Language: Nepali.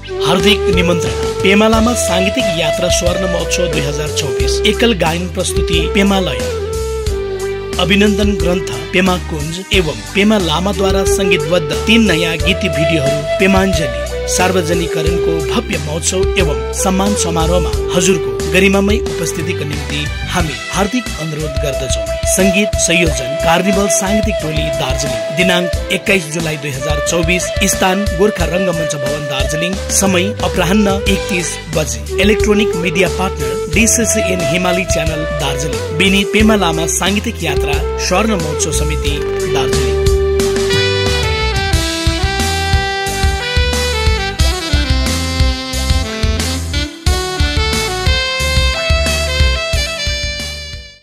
हार्दिक निमन्त्रणा। पेमा लामा सांगीतिक यात्रा स्वर्ण महोत्सव 2024 एकल गायन प्रस्तुति पेमालय, अभिनन्दन ग्रन्थ पेमा कुञ्ज एवं पेमा लामाद्वारा संगीतबद्ध 3 नयाँ गीत भिडियोहरू पेमाञ्जली सार्वजनिकरणको भव्य महोत्सव एवं सम्मान समारोहमा हजुरको गरिमामय उपस्थितिको निम्ति हामी हार्दिक अनुरोध गर्दछौँ। संगीत संयोजन कार्निभल सांगीतिक टोली दार्जिलिङ। दिनांक 21 जुलाई 2024। स्थान गोर्खा रङ्गमञ्च भवन दार्जिलिङ। समय अपराह्न 1:30 बजे। Electronic media partner DCCN Himali channel Darjeeling. Bini Pema लामा सांगीतिक यात्रा स्वर्ण महोत्सव समिति दार्जिलिङ।